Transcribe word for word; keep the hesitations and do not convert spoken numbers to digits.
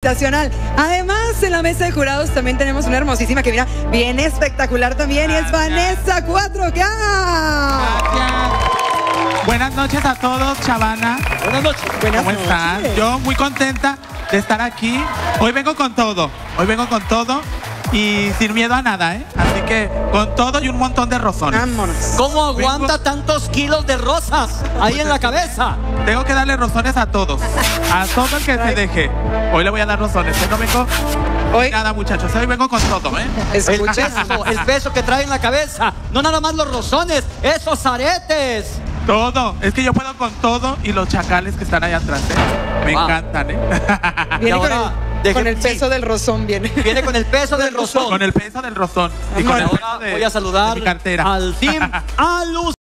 sensacional. Además, en la mesa de jurados también tenemos una hermosísima que mira, bien espectacular también, y es Vanessa cuatro K. Gracias. Buenas noches a todos, Chavana. Buenas noches. Buenas ¿Cómo noches. están? Yo muy contenta de estar aquí. Hoy vengo con todo. Hoy vengo con todo y sin miedo a nada, ¿eh? Así que con todo y un montón de rosones. Vámonos. ¿Cómo aguanta Vengo- tantos kilos de rosas ahí en la cabeza? Tengo que darle rosones a todos. A todo el que se deje. Hoy le voy a dar rosones. Yo no vengo Hoy, nada, muchachos. Hoy vengo con todo, ¿eh? El escucha. peso, el peso que trae en la cabeza. No nada más los rosones, esos aretes. Todo. Es que yo puedo con todo y los chacales que están allá atrás, ¿eh? Me Wow. encantan, ¿eh? Viene Y con ahora, el, deje- con el sí. peso del rosón, viene. Viene con el peso del rosón. Con el peso del rosón. Y Y con el ahora peso de- voy a saludar de mi cartera. al team Alus.